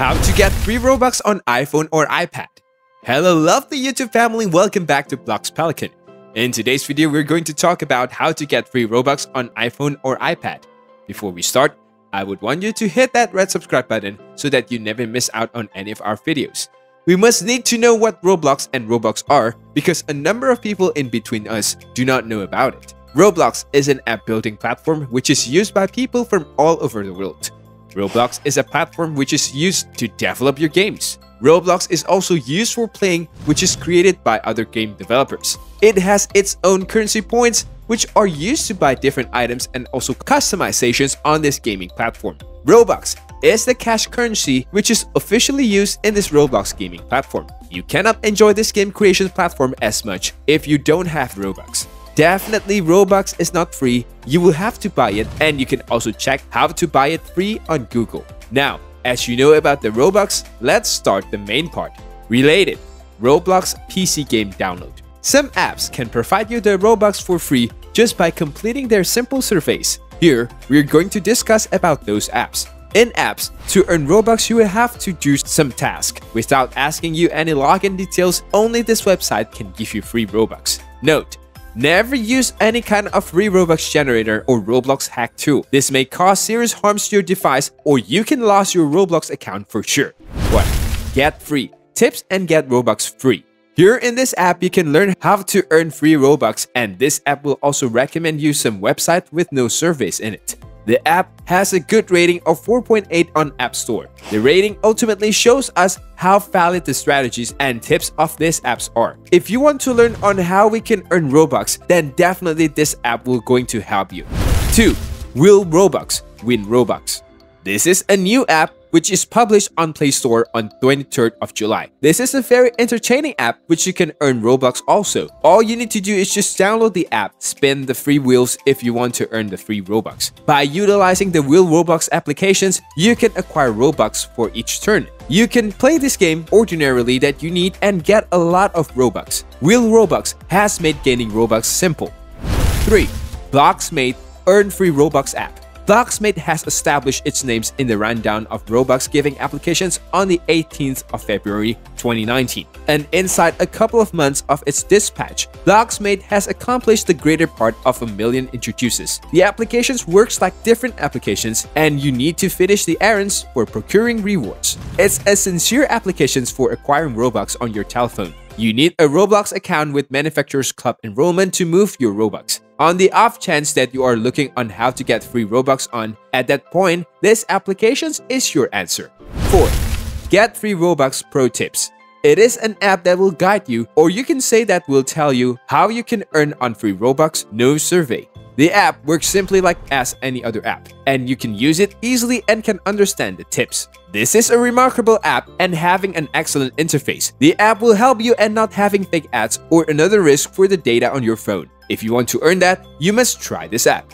How to get free Robux on iPhone or iPad. Hello lovely YouTube family, welcome back to Blox Pelican. In today's video, we're going to talk about how to get free Robux on iPhone or iPad. Before we start, I would want you to hit that red subscribe button so that you never miss out on any of our videos. We must need to know what Roblox and Robux are because a number of people in between us do not know about it. Roblox is an app building platform which is used by people from all over the world. Roblox is a platform which is used to develop your games. Roblox is also used for playing, which is created by other game developers. It has its own currency points, which are used to buy different items and also customizations on this gaming platform. Robux is the cash currency which is officially used in this Roblox gaming platform. You cannot enjoy this game creation platform as much if you don't have Robux. Definitely, Robux is not free. You will have to buy it, and you can also check how to buy it free on Google. Now, as you know about the Robux, let's start the main part. Related, Roblox PC game download. Some apps can provide you the Robux for free just by completing their simple surveys. Here, we're going to discuss about those apps. In apps, to earn Robux, you will have to do some task. Without asking you any login details, only this website can give you free Robux. Note: never use any kind of free Robux generator or Roblox hack tool. This may cause serious harms to your device, or you can lose your Roblox account for sure. 1. Get free tips and get Robux free. Here in this app, you can learn how to earn free Robux, and this app will also recommend you some website with no surveys in it. The app has a good rating of 4.8 on App Store. The rating ultimately shows us how valid the strategies and tips of these apps are. If you want to learn on how we can earn Robux, then definitely this app will going to help you. 2. Will Robux win Robux? This is a new app which is published on Play Store on 23rd of July. This is a very entertaining app which you can earn Robux also. All you need to do is just download the app, spin the free wheels if you want to earn the free Robux. By utilizing the Wheel Robux applications, you can acquire Robux for each turn. You can play this game ordinarily that you need and get a lot of Robux. Wheel Robux has made gaining Robux simple. 3. Bloxmate Earn Free Robux app. Bloxmate has established its names in the rundown of Robux giving applications on the 18th of February 2019. And inside a couple of months of its dispatch, Bloxmate has accomplished the greater part of 1 million introduces. The applications works like different applications, and you need to finish the errands for procuring rewards. It's a sincere application for acquiring Robux on your telephone. You need a Roblox account with Manufacturers Club enrollment to move your Robux. On the off chance that you are looking on how to get free Robux on, at that point, this application is your answer. 4. Get free Robux pro tips. It is an app that will guide you, or you can say that will tell you how you can earn on free Robux, no survey. The app works simply like as any other app, and you can use it easily and can understand the tips. This is a remarkable app and having an excellent interface. The app will help you and not having fake ads or another risk for the data on your phone. If you want to earn that, you must try this app.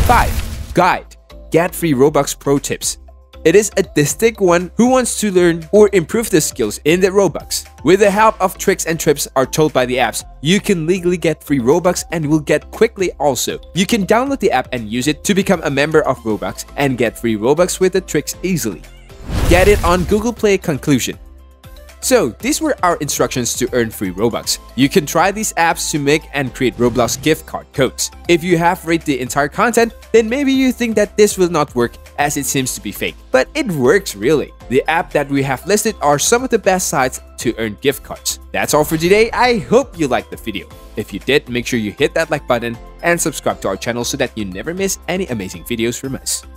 5. Guide. Get free Robux pro tips. It is a distinct one who wants to learn or improve the skills in the Robux. With the help of tricks and tips are told by the apps, you can legally get free Robux and will get quickly also. You can download the app and use it to become a member of Robux and get free Robux with the tricks easily. Get it on Google Play. Conclusion. So, these were our instructions to earn free Robux. You can try these apps to make and create Roblox gift card codes. If you have read the entire content, then maybe you think that this will not work as it seems to be fake. But it works really. The app that we have listed are some of the best sites to earn gift cards. That's all for today. I hope you liked the video. If you did, make sure you hit that like button and subscribe to our channel so that you never miss any amazing videos from us.